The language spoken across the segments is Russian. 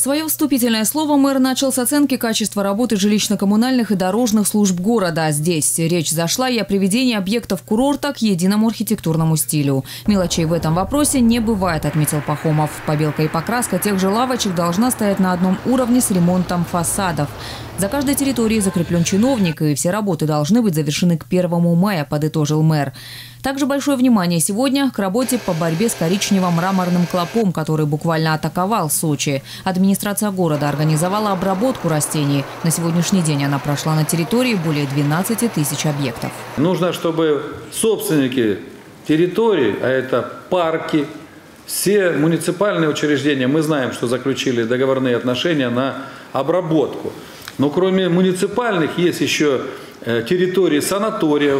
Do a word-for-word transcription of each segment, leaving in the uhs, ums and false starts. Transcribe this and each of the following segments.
Свое вступительное слово мэр начал с оценки качества работы жилищно-коммунальных и дорожных служб города. Здесь речь зашла и о приведении объектов курорта к единому архитектурному стилю. Мелочей в этом вопросе не бывает, отметил Пахомов. Побелка и покраска тех же лавочек должна стоять на одном уровне с ремонтом фасадов. За каждой территорией закреплен чиновник, и все работы должны быть завершены к первому мая, подытожил мэр. Также большое внимание сегодня к работе по борьбе с коричневым мраморным клопом, который буквально атаковал Сочи. Администрация города организовала обработку растений. На сегодняшний день она прошла на территории более двенадцати тысяч объектов. Нужно, чтобы собственники территории, а это парки, все муниципальные учреждения, мы знаем, что заключили договорные отношения на обработку. Но кроме муниципальных есть еще территории санаториев,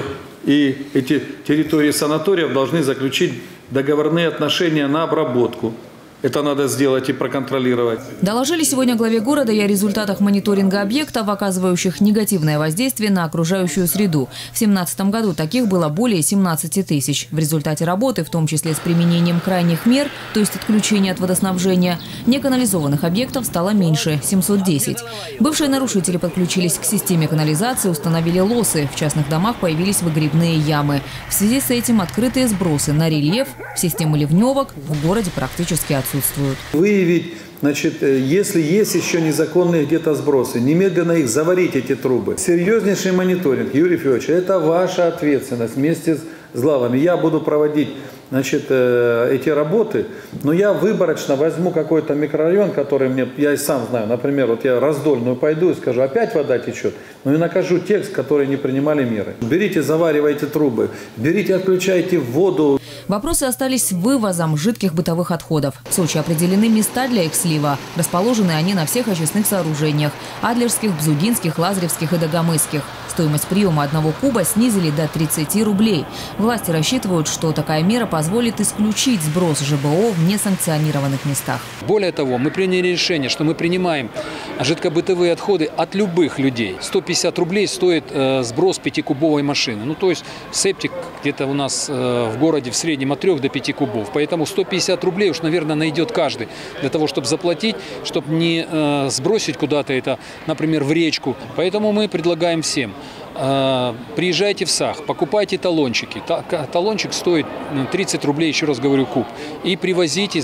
и эти территории санаториев должны заключить договорные отношения на обработку. Это надо сделать и проконтролировать. Доложили сегодня главе города и о результатах мониторинга объектов, оказывающих негативное воздействие на окружающую среду. В две тысячи семнадцатом году таких было более семнадцати тысяч. В результате работы, в том числе с применением крайних мер, то есть отключения от водоснабжения, неканализованных объектов стало меньше – семьсот десять. Бывшие нарушители подключились к системе канализации, установили лосы. В частных домах появились выгребные ямы. В связи с этим открытые сбросы на рельеф в систему ливневок в городе практически отсутствуют. Выявить, значит, если есть еще незаконные где-то сбросы, немедленно их заварить, эти трубы. Серьезнейший мониторинг, Юрий Федорович, это ваша ответственность вместе с главами. Я буду проводить, значит, эти работы, но я выборочно возьму какой-то микрорайон, который мне, я и сам знаю, например, вот я Раздольную пойду и скажу, опять вода течет, ну и накажу тех, которые не принимали меры. Берите, заваривайте трубы, берите, отключайте воду. Вопросы остались с вывозом жидких бытовых отходов. В Сочи определены места для их слива. Расположены они на всех очистных сооружениях – Адлерских, Бзудинских, Лазаревских и Дагомысских. Стоимость приема одного куба снизили до тридцати рублей. Власти рассчитывают, что такая мера позволит исключить сброс ЖБО в несанкционированных местах. Более того, мы приняли решение, что мы принимаем жидкобытовые отходы от любых людей. сто пятьдесят рублей стоит э, сброс пятикубовой машины. Ну, то есть септик где-то у нас э, в городе в среднем от трёх до пяти кубов. Поэтому сто пятьдесят рублей уж, наверное, найдет каждый для того, чтобы заплатить, чтобы не э, сбросить куда-то это, например, в речку. Поэтому мы предлагаем всем. Приезжайте в САХ, покупайте талончики. Талончик стоит тридцать рублей, еще раз говорю, куб. И привозите,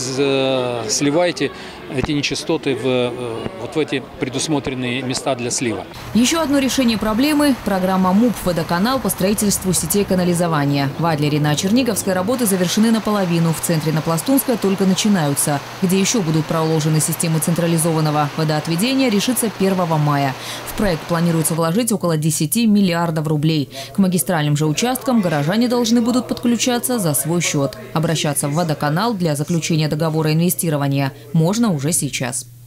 сливайте эти нечистоты в, вот в эти предусмотренные места для слива. Еще одно решение проблемы – программа МУП «Водоканал» по строительству сетей канализования. В Адлере на Черниговской работы завершены наполовину, в центре на Пластунской только начинаются. Где еще будут проложены системы централизованного водоотведения, решится первого мая. В проект планируется вложить около десяти миллиардов рублей. К магистральным же участкам горожане должны будут подключаться за свой счет. Обращаться в водоканал для заключения договора инвестирования можно уже сейчас.